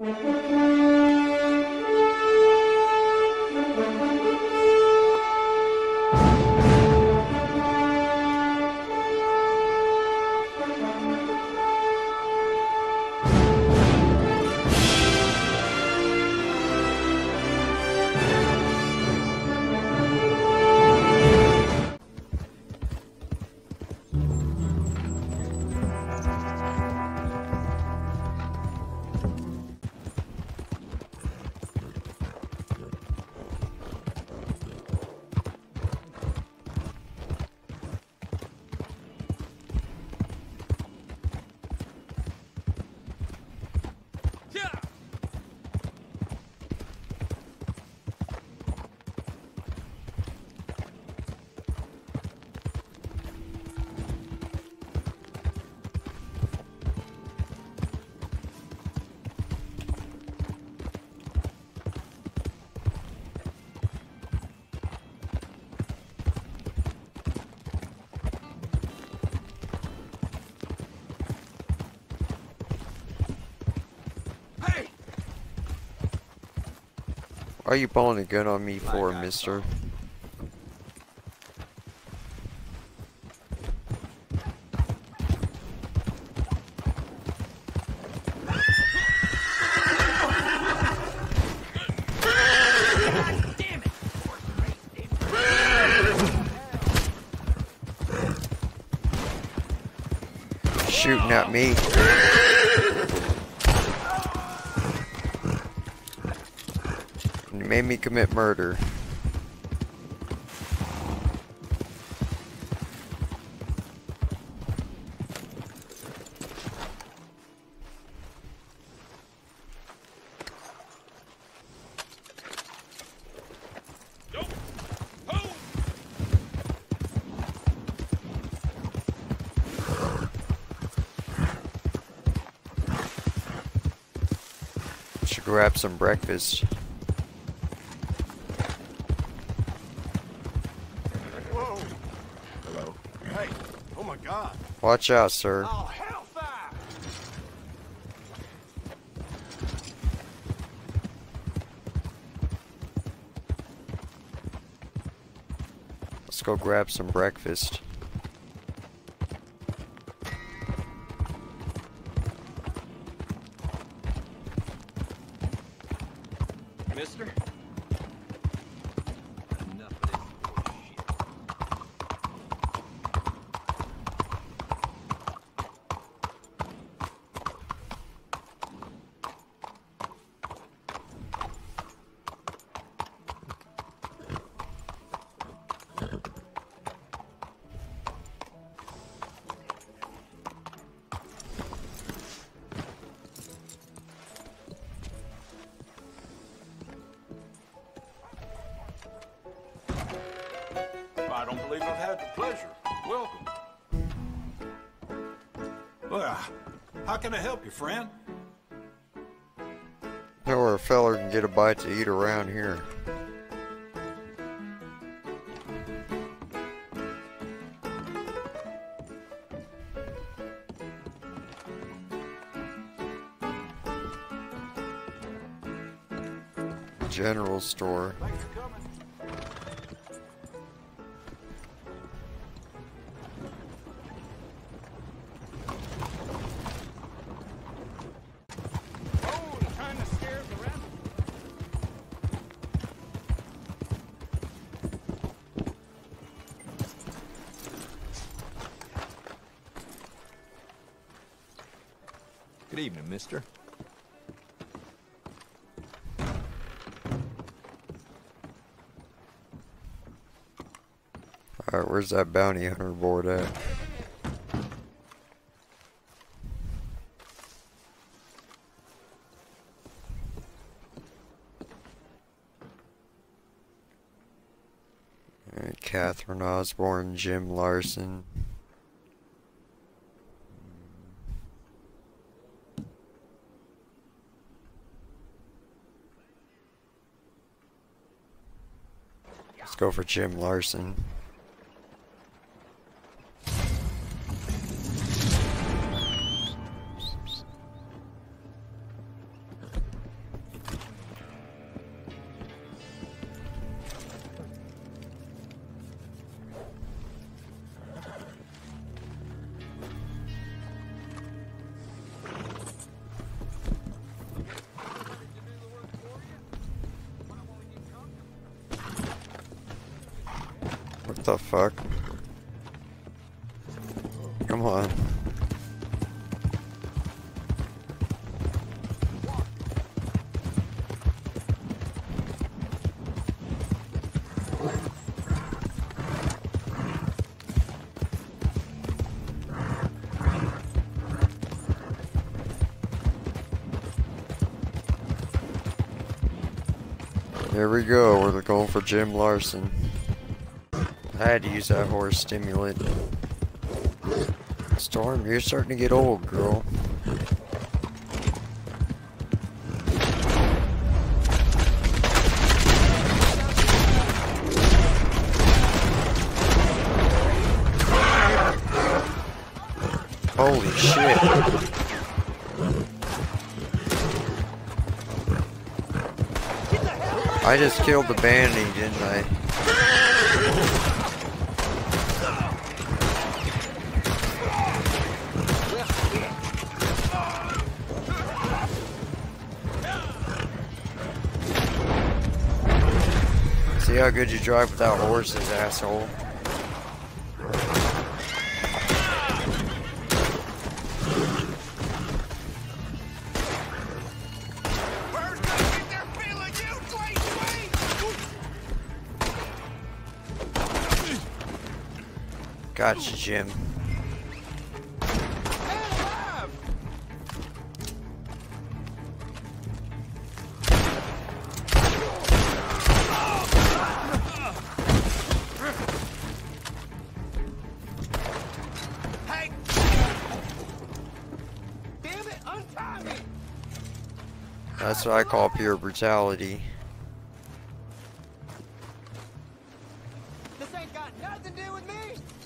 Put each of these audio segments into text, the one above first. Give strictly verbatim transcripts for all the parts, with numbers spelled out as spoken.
Why are you pulling a gun on me for, mister? Shooting at me. You made me commit murder. Should grab some breakfast. Watch out, sir. Oh, hellfire! Let's go grab some breakfast. Mister? I don't believe I've had the pleasure. Welcome. Well, how can I help you, friend? Know where a feller can get a bite to eat around here. General store. Thanks for coming. Oh, the kind that scares the rabbit. Good evening, mister. Alright, where's that bounty hunter board at? Alright, Catherine Osborne, Jim Larson. Let's go for Jim Larson. The fuck? Come on. Here we go, we're going for Jim Larson. I had to use that horse stimulant. Storm, you're starting to get old, girl. Holy shit. I just killed the bandit, didn't I? See how good you drive without horses, asshole. Gotcha, Jim. Hey! Damn it, untie me! That's what I call pure brutality. This ain't got nothing to do with me!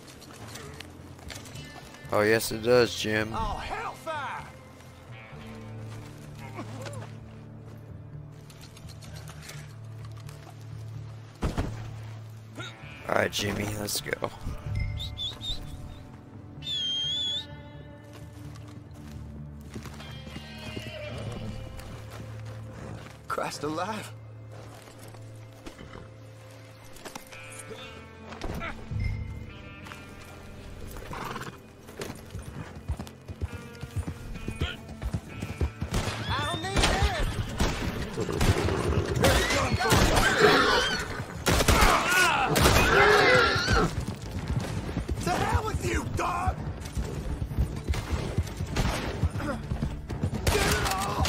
Oh yes it does, Jim. Oh, hellfire! Alright, Jimmy, let's go. Christ alive! To hell with you, dog! Get it all!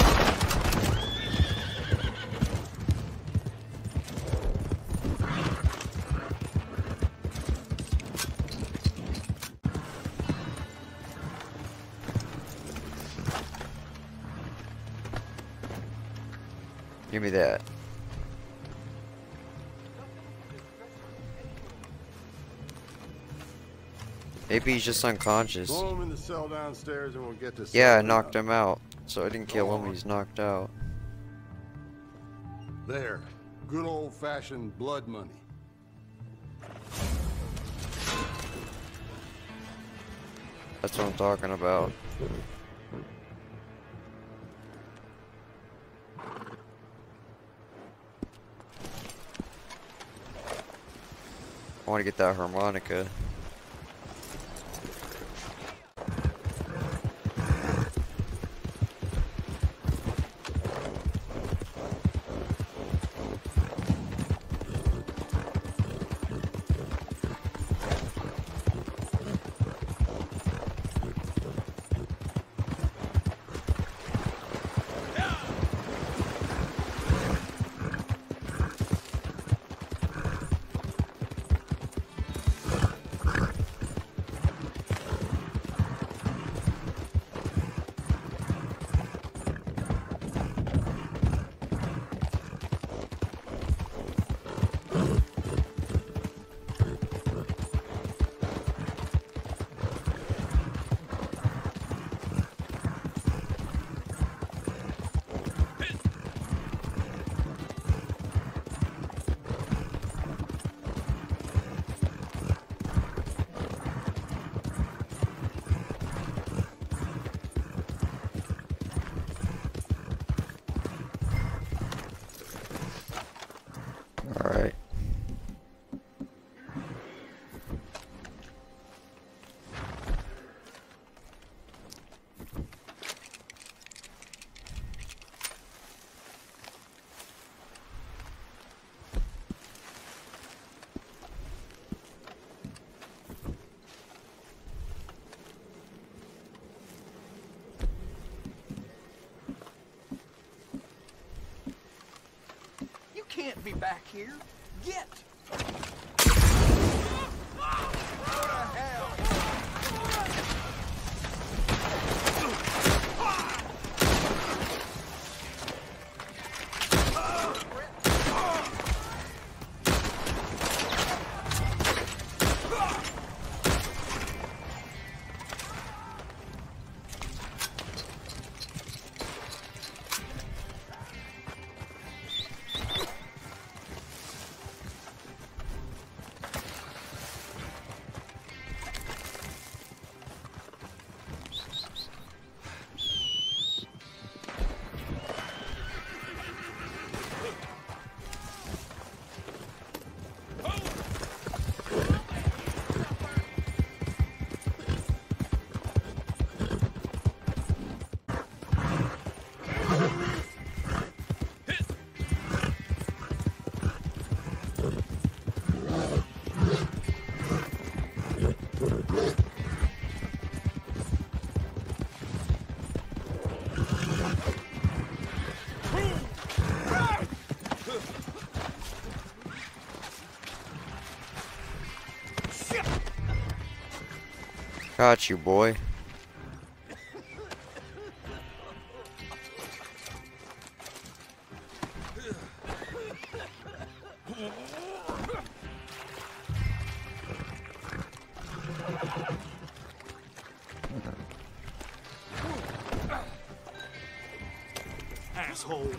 Give me that. Maybe he's just unconscious. Throw him in the cell downstairs and we'll get to Yeah, I something knocked out. him out. So I didn't kill Go him, on. he's knocked out. There. Good old-fashioned blood money. That's what I'm talking about. I want to get that harmonica. can't be back here. Get! Got you, boy. Asshole.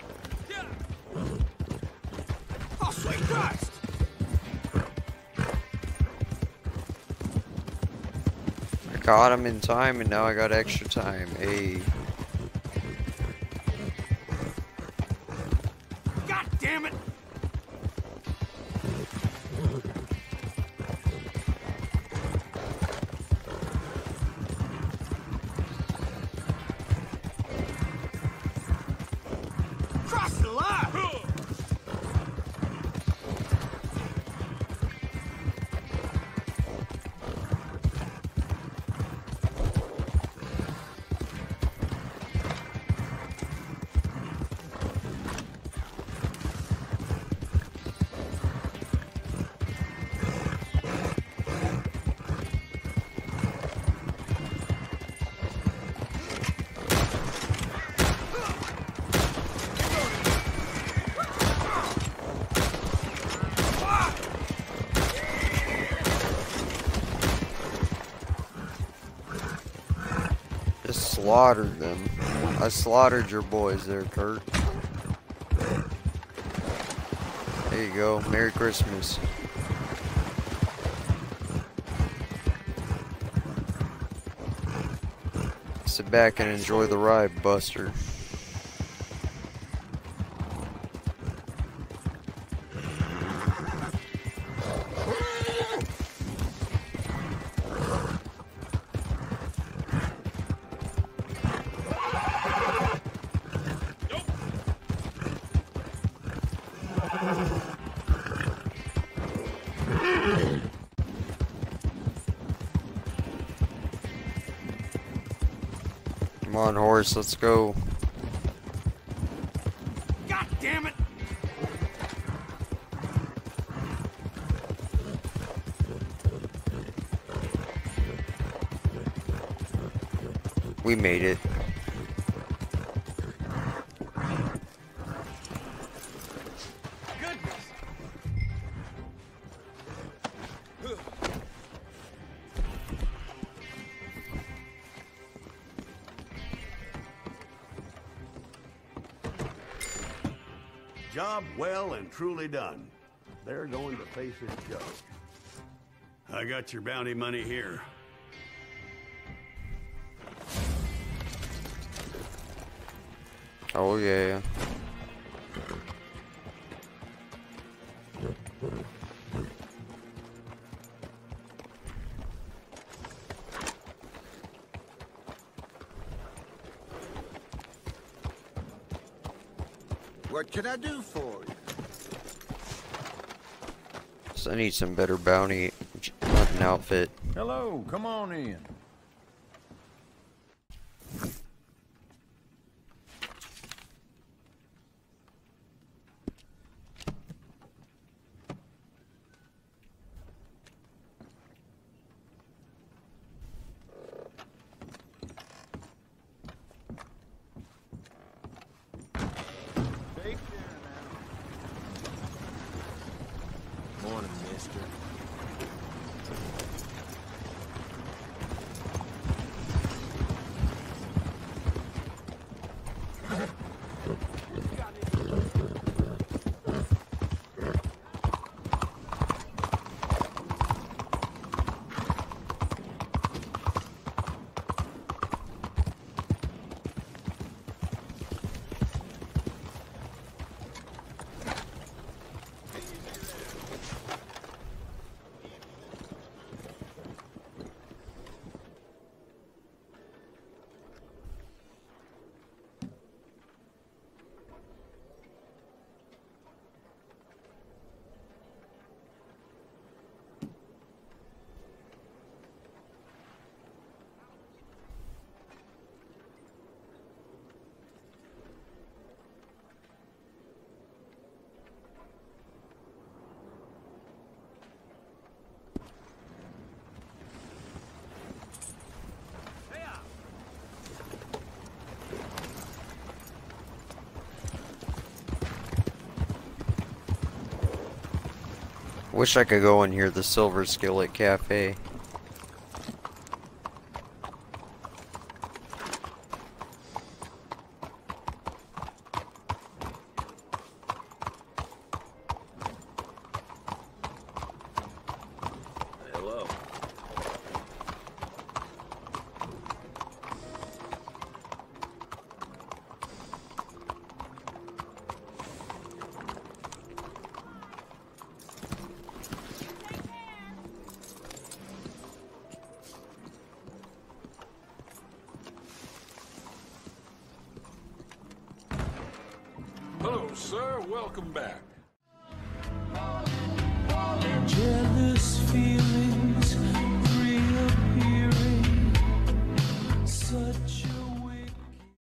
Oh, sweet Christ! I caught him in time, and now I got extra time. Hey. God damn it! Cross the line! Just slaughtered them. I slaughtered your boys there, Kurt. There you go. Merry Christmas. Sit back and enjoy the ride, Buster. Come on, horse, let's go. God damn it! We made it. Goodness! Job well and truly done. They're going to face a judge. I got your bounty money here. Oh yeah. What can I do for you? So I need some better bounty hunting outfit. Hello, come on in. mister. Wish I could go in here, the Silver Skillet Cafe. Hello. Hello, sir. Welcome back.